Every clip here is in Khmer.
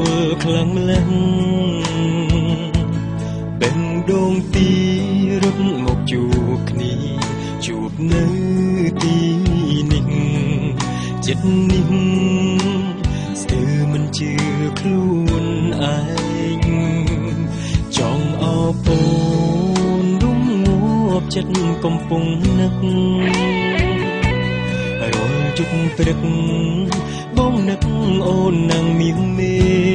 លខ្លាំងម្ល៉េះបេះដូងទីរត់មកជួបគ្នាជួបនៅទីនេះចិត្តនេះស្ទើរមិនជឿខ្លួនឯងចង់អោបអូនរំងាប់ចិត្តកំពុងនឹករាល់ជប់ព្រឹកបងនឹកអូននឹងមានមេ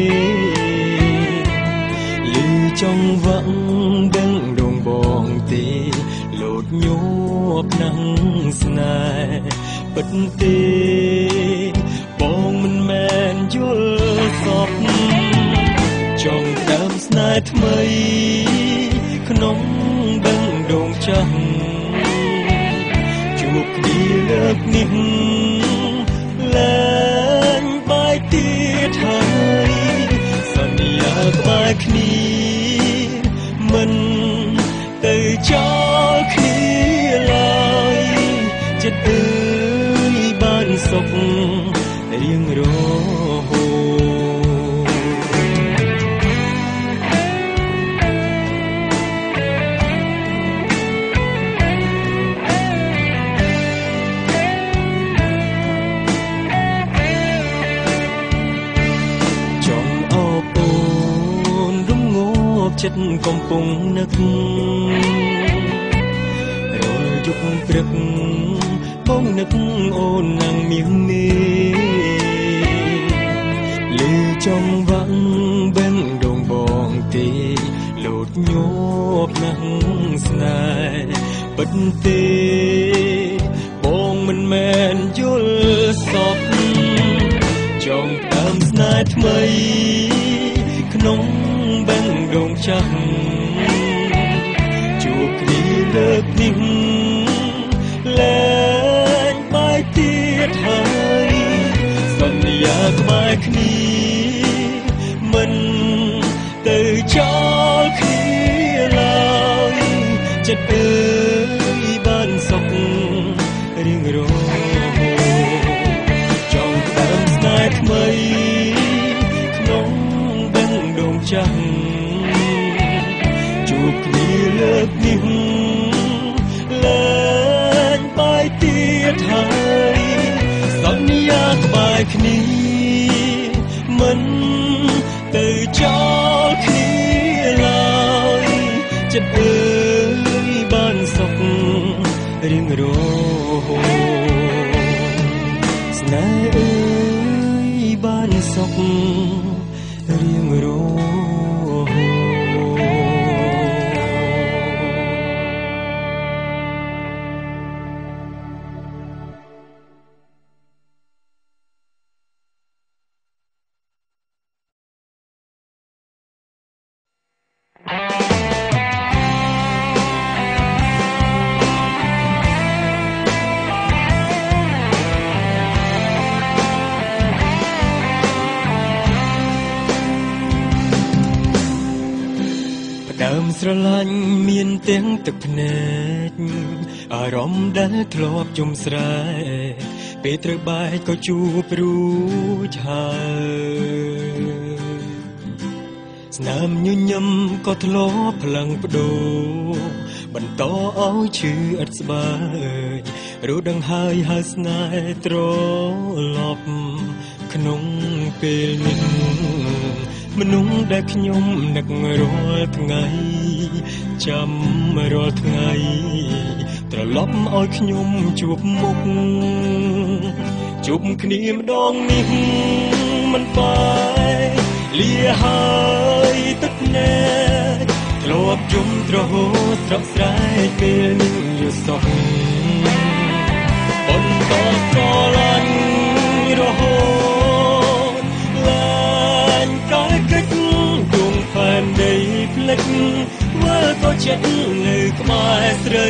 លឺចង់វាក់ដឹងដងបងទេលោតញ័រណាំងស្នេហ៍ពិតទេបងមិនមែនយល់សពចង់ដើមស្នេហ៍ថ្មីក្នុងបេះដូងចាស់ជួបគ្នាលើកនេះលែងបាយទៀតហើយសន្យាក្បែរគ្នាមិនទៅចោលគ្នាឡើយចិត្តអើយបានសុខរៀងរហូចិត្តកំពុងនឹករាល់យប់ព្រឹកបងនឹកអូននឹងមានមេលឺចង់វាក់បេះដូងបងទេលោតញ័រណាំងស្នេហ៍ពិតទេបងមិនមែនយល់សពចង់ដើមស្នេហ៍ថ្មីក្នុងបេះដូងចាស់ជួបគ្នាលើកនេះលែងបាយទៀតហើយសន្យាក្បែរគ្នាមិនទៅចោលគ្នាឡើយចិត្តអើយបានសុខរៀងរហូតចង់ដើមស្នេហ៍ថ្មីក្នុងបេះដូងចាស់ជួបគ្នាលើកនេះលែងបាយទៀតហើយសន្យាក្បែរគ្នាមិនទៅចោលគ្នាឡើយចិត្តអើយបានសុខរៀងរហូតស្នេហ៍អើយបានសុខរៀងរហូតស្រឡាញ់មានទាំងទឹកភ្នែកអារម្មណ៍ដែលធ្លាប់ជុំស្រែពេលត្រូវបែកក៏ជួបរួចហើយស្នាមញញឹមក៏ធ្លាប់ផ្លាំងបដូរបន្តឲ្យឈឺឥតស្បើយរដឹងហើយស្នេហ៍ត្រឡប់ក្នុងពេលនេះមនុស្សដែលខ្ញុំនឹករាល់ថ្ងៃចាំរាល់ថ្ងៃត្រឡប់ឲ្យខ្ញុំជួបមុខជួបគ្នាម្ដងនេះមិនបាយលាហើយទឹកភ្នែកធ្លាប់យំទ្រហោស្រក់ស្រែកពេលនេះយល់សោះបន្តស្រឡាញ់រហូតលែងកាយកិច្ចដួងផែនដីផ្លេចមើលក៏ចិត្តនៅក្បែរស្រី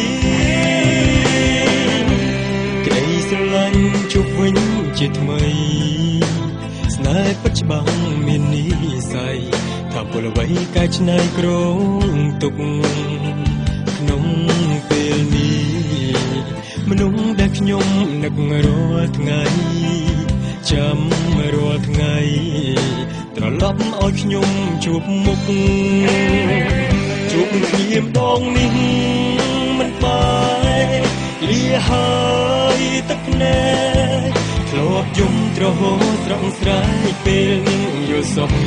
ក្តីស្រឡាញ់ជួបវិញជាថ្មីស្នេហ៍ពិតច្បាស់មាននិស្ស័យថាពលអ្វីកែច្នៃក្រងទុកក្នុងពេលនេះមនុស្សដែលខ្ញុំនឹករាល់ថ្ងៃចាំរាល់ថ្ងៃត្រឡប់ឲ្យខ្ញុំជួបមុខជួបគ្នាម្ដងនេះមិនបាយលាហើយទឹកភ្នែកធ្លាប់យំទ្រហោស្រង់ស្រែកពេលនាងយល់សុខ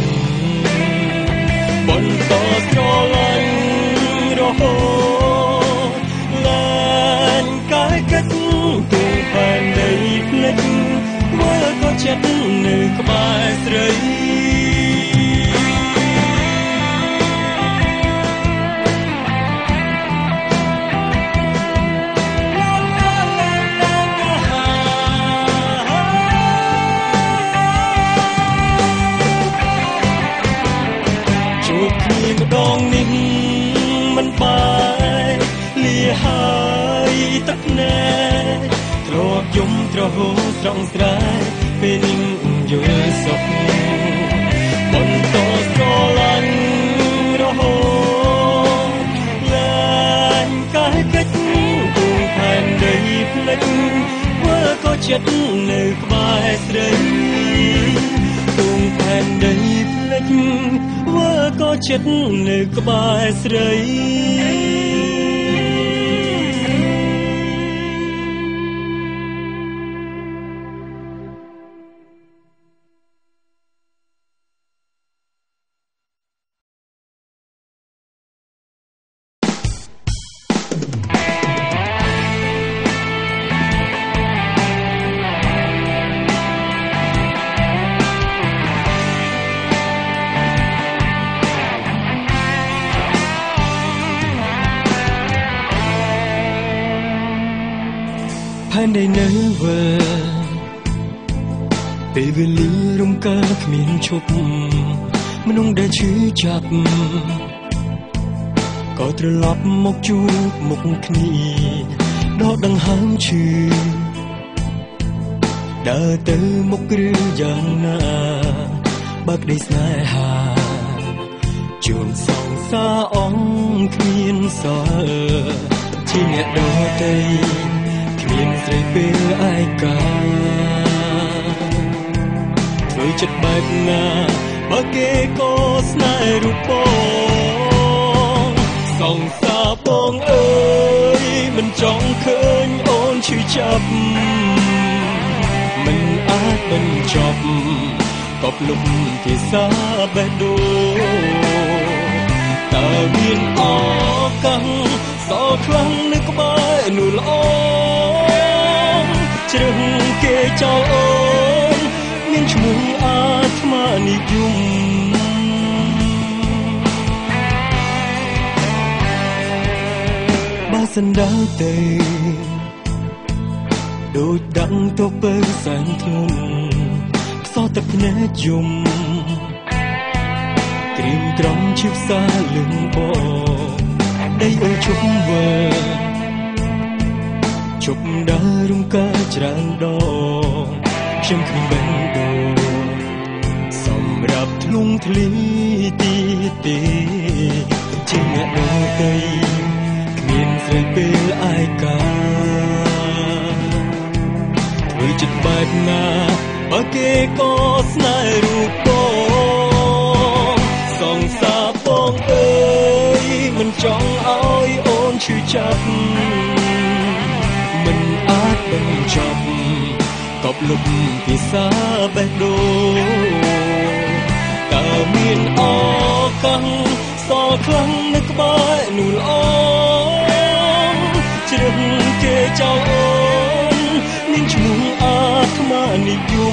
បន្តស្រឡាញ់រហូតលែងកាយកិច្ចទូផែនដីភ្លេចមើលក៏ចិត្តនៅក្បែរស្រីជួបគ្នាម្ដងនេះមិនបាយលាហើយទឹកភ្នែកធ្លាប់យំទ្រហោស្រង់ស្រែកពេលនាងយល់សុខបន្តស្រឡាញ់រហូតលែងកាយកិច្ចទូផែនដីភ្លេចមើលក៏ចិត្តនៅក្បែរស្រីទូផែនដីភ្លេចមើលក៏ចិត្តនៅក្បែរស្រីផែនដីនៅវិលពេលវេលារំកើគ្មានឈប់មនុស្សដែលឈឺចាប់ក៏ត្រឡប់មកជួបមុខគ្នាដកដង្ហើមឈឺដើរទៅមុខឬយ៉ាងណាបើក្តីស្នេហាជួនសងសាអងគ្មានសល់ជាអ្នកដទៃមានស្រីពេលឯកាធ្វើចិត្តបែបណាបើគេក៏ស្នេហ៍រូបបងសងសាបងអើយមិនចង់ឃើញអូនឈឺចាប់មិនអាចបញ្ចប់ក៏ភ្លុំភាសាបេះដូងតើមានអកាំងសោខ្លាំងនៅក្បែរនោះល្អជ្រឹងគេចោលអូនមានឈ្មោះអាត្មានិយមបើសិនដើរទៅដូចដឹងទៅពើសែនធ្ងន់ខ្សោះទឹកភ្នែកយំក្រៀមក្រំឈឺផ្សាលឹងបងដីអូជុំវើជប់ដើររំកើច្រើនដងខ្ញុំគ្មានបេះដូងសម្រាប់ធ្លុងធ្លីទីទេជាអ្នកដទៃគ្មានស្រីពេលឯកាធ្វើចិត្តបែបណាបើគេក៏ស្នេហ៍រូបបងសងសាបងអើយមិនចង់ឲ្យអូនឈឺចាប់មិនអាចបញ្ចប់ក៏ភ្លុំភាសាបេះដូងតើមានអកាំងសល់ខ្លាំងនៅក្បែរនោះល្អជ្រឹងគេចោលអូនមានឈ្មោះអាត្មានិយម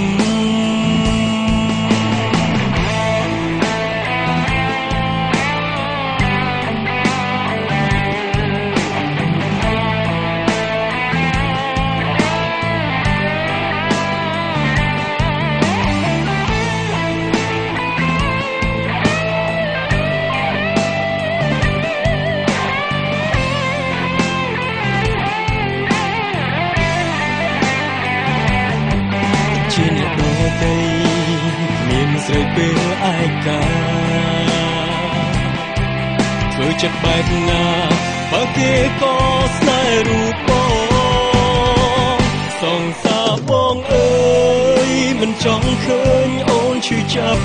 ជាអ្នកដទៃមានស្រីពេលឯកាធ្វើចិត្តបែបណាបើគេក៏ស្នេហ៍រូបបងសងសាបងអើយមិនមិនចង់ឃើញអូនឈឺចាប់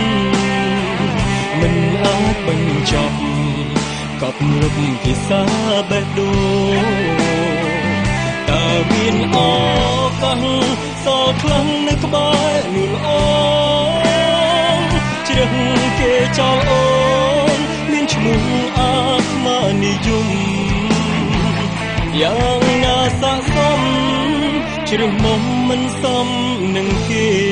មិនអាចបញ្ចប់កប់លុបភាសាបេះដូងតើមានឱកាសសល់ខ្លាំងនៅក្បែរនោះអូនជ្រឹងគេចោលអូនមានឈ្មោះអាត្មានិយមយ៉ាងណាស័ក្តិសមជ្រឹះមុំមិនសមនឹងគេ